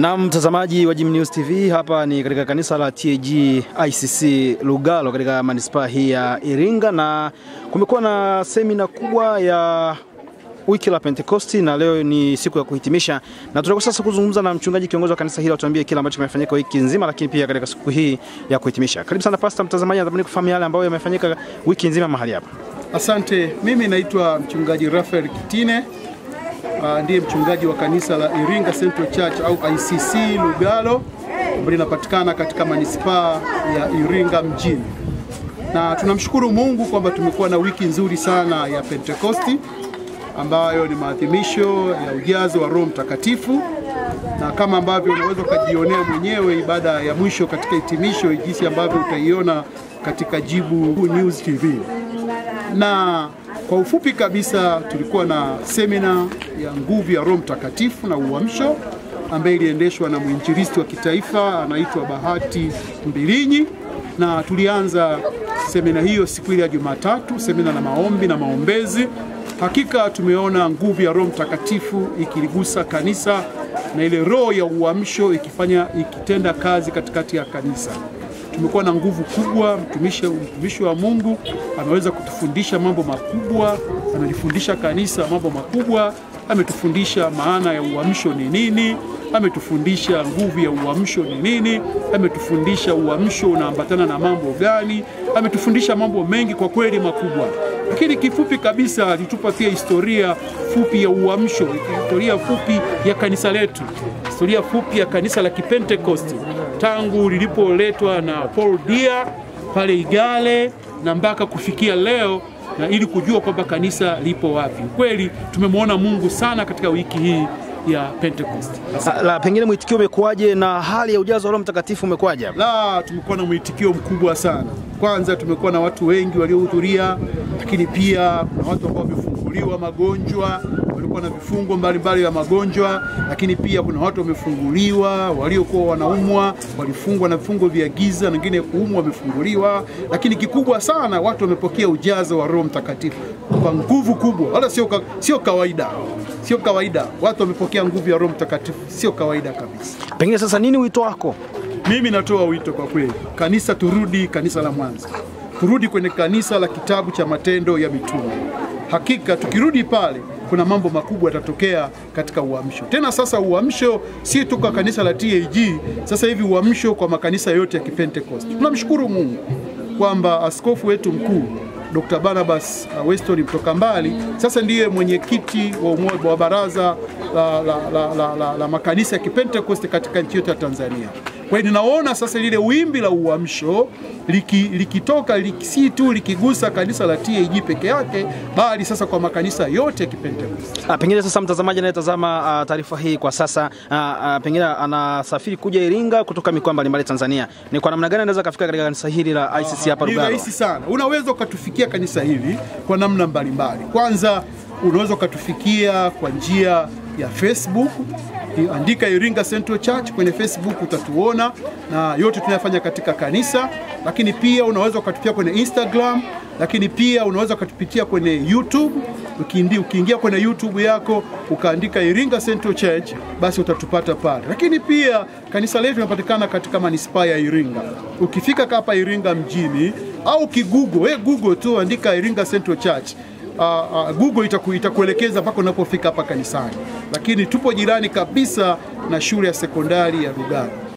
Na mtazamaji wa Jim News TV, hapa ni katika kanisa la TAG ICC Lugalo katika manispaa hii ya Iringa, na kumekuwa na semina kubwa ya wiki la Pentecoste, na leo ni siku ya kuhitimisha, na tunataka sasa kuzungumza na mchungaji kiongozi wa kanisa hili atuambie kile ambacho kimefanyika wiki nzima, lakini pia katika siku hii ya kuhitimisha. Karibu sana pastor. Mtazamaji anatamani kufahamu yale ambayo yamefanyika wiki nzima mahali hapa. Asante. Mimi naitwa mchungaji Mch.Kitine. Ndiye mchungaji wa kanisa la Iringa Central Church au ICC Lugalo, ambalo linapatikana katika manispaa ya Iringa mjini. Na tunamshukuru Mungu kwamba tumekuwa na wiki nzuri sana ya Pentecoste, ambayo ni maadhimisho ya ujazo wa Roho Mtakatifu, na kama ambavyo unaweza kujionea mwenyewe ibada ya mwisho katika hitimisho, jinsi ambavyo utaiona katika Jibu News TV. Na kwa ufupi kabisa, tulikuwa na semina ya nguvu ya Roho Mtakatifu na uamsho, ambayo iliendeshwa na mwinjilisti wa kitaifa anaitwa Bahati Mbilinyi, na tulianza semina hiyo siku ile ya Jumatatu, semina na maombi na maombezi. Hakika tumeona nguvu ya Roho Mtakatifu ikiligusa kanisa na ile roho ya uamsho ikitenda kazi katikati ya kanisa. Tumekuwa na nguvu kubwa. Mtumishi wa Mungu ameweza kutufundisha mambo makubwa, amelifundisha kanisa mambo makubwa, ametufundisha maana ya uamsho ni nini, ametufundisha nguvu ya uamsho ni nini, ametufundisha uamsho unaambatana na mambo gani, ametufundisha mambo mengi kwa kweli makubwa. Lakini kifupi kabisa alitupa pia historia fupi ya uamsho, historia fupi ya kanisa letu, historia fupi ya kanisa la Pentecoste tangu lilipoletwa na Paul Dia pale Igale na mpaka kufikia leo, na ili kujua kwamba kanisa lipo wapi. Kweli tumemwona Mungu sana katika wiki hii ya Pentecoste. La, pengine mwitikio umekuaje na hali ya ujazo wa Roho Mtakatifu umekuaje hapa? La, tumekuwa na mwitikio mkubwa sana. Kwanza tumekuwa na watu wengi waliohudhuria, lakini pia kuna watu ambao wamefunguliwa magonjwa, walikuwa na vifungo mbalimbali ya magonjwa, lakini pia kuna watu wamefunguliwa waliokuwa wanaumwa, walifungwa na vifungo vya giza, na wengine kuumwa wamefunguliwa. Lakini kikubwa sana, watu wamepokea ujazo wa Roho Mtakatifu kwa nguvu kubwa, wala sio kawaida. Sio kawaida. Watu wamepokea nguvu ya Roho Mtakatifu, sio kawaida kabisa. Pengine sasa nini wito wako? Mimi natoa wito kwa kweli. Kanisa turudi kanisa la mwanzo. Turudi kwenye kanisa la kitabu cha Matendo ya Mitume. Hakika tukirudi pale, kuna mambo makubwa yatatokea katika uamsho. Tena sasa uamsho si tu kwa kanisa la TAG, sasa hivi uamsho kwa makanisa yote ya Pentecoste. Tunamshukuru Mungu kwamba askofu wetu mkuu Dr. Barnabas Weston mtoka mbali sasa ndiye mwenyekiti wa baraza la makanisa ya Pentecoste katika nchi yetu ya Tanzania. Kwa hiyo ninaona sasa lile wimbi la uamsho likitoka si tu likigusa kanisa la TAG peke yake, bali sasa kwa makanisa yote ya Pentecoste. Pengine sasa mtazamaji anayetazama taarifa hii kwa sasa, pengine anasafiri kuja Iringa kutoka mikoa mbalimbali Tanzania, ni kwa namna gani anaweza kufika katika kanisa hili la ICC hapa Lugalo? Ni rahisi sana. Unaweza ukatufikia kanisa hili kwa namna mbalimbali. Kwanza unaweza ukatufikia kwa njia ya Facebook. Andika Iringa Central Church kwenye Facebook, utatuona na yote tunayofanya katika kanisa. Lakini pia unaweza ukatufikia kwenye Instagram, lakini pia unaweza ukatupitia kwenye YouTube. Ukiingia kwenye YouTube yako ukaandika Iringa Central Church, basi utatupata pale. Lakini pia kanisa letu linapatikana katika manispaa ya Iringa. Ukifika hapa Iringa mjini au Google tu andika Iringa Central Church, Google itakuelekeza mpaka unapofika hapa kanisani. Lakini tupo jirani kabisa na shule ya sekondari ya Lugalo.